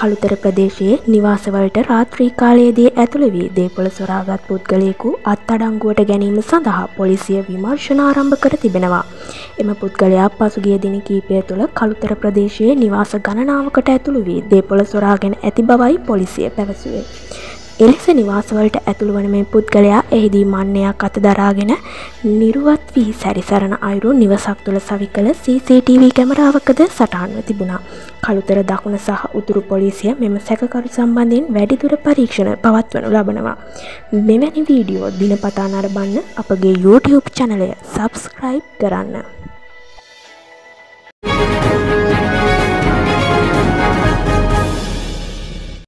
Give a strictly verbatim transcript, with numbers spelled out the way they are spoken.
කළුතර ප්‍රදේශයේ නිවාසවලට රාත්‍රී කාලයේදී ඇතුළු වී දේපොළ සොරාගත් පුද්ගලයෙකු අත්අඩංගුවට ගැනීම සඳහා පොලිසිය විමර්ශන ආරම්භ කර තිබෙනවා. එම පුද්ගලයා පසුගිය දින කිහිපය තුළ කළුතර ප්‍රදේශයේ නිවාස ගණනාවකට ඇතුළු වී දේපොළ සොරාගෙන ඇති බවයි පොලිසිය පැවසුවේ. එලෙස නිවාසවලට ඇතුළු වන මේ පුද්ගලයා එහිදී මන්නයක් අත දරාගෙන නිරුවත් වී සැරිසරන අයුරු නිවසක් තුළ සවිකළ සී සී ටී වී කැමරාවකද සටහන්ව තිබුණා. කළුතර දකුණ සහ උතුරු පොලිසිය මෙම සැකකරු සම්බන්ධයෙන් වැඩිදුර පරීක්ෂණ පවත්වනු ලබනවා. මෙවැනි වීඩියෝ දිනපතා නරඹන්න අපගේ YouTube චැනලය සබ්ස්ක්‍රයිබ් කරන්න.